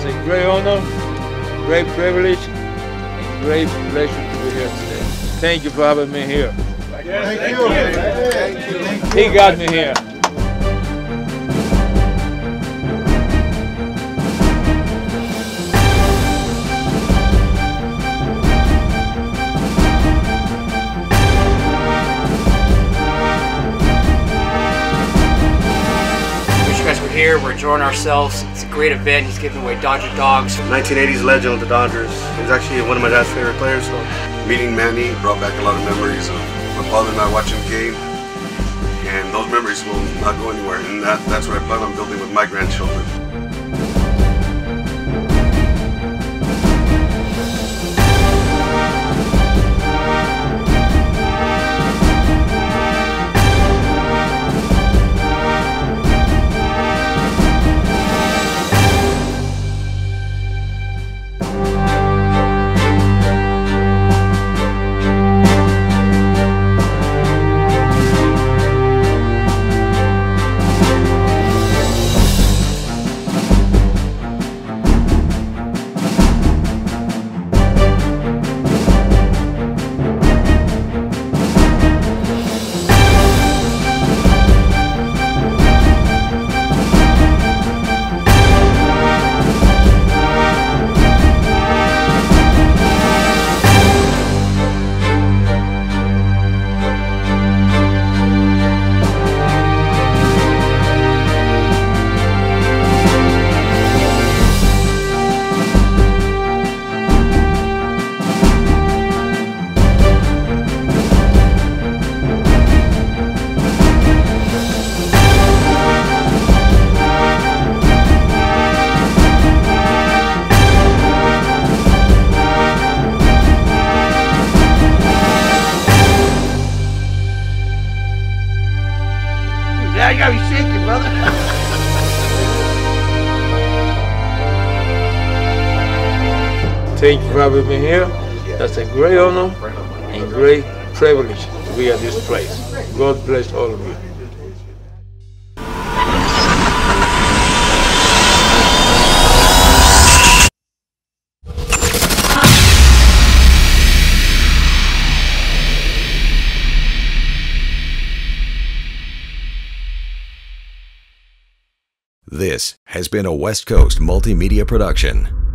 a great honor, great privilege, and great pleasure to be here today. Thank you for having me here. Thank you. He got me here. Here, we're enjoying ourselves. It's a great event. He's giving away Dodger dogs. 1980s legend of the Dodgers. He was actually one of my dad's favorite players. So meeting Manny brought back a lot of memories of my father and I watching the game, and those memories will not go anywhere. And that's what I plan on building with my grandchildren. Yeah, you gotta be shaking, brother. Thank you for having me here. That's a great honor and great privilege to be at this place. God bless all of you. This has been a West Coast Multimedia production.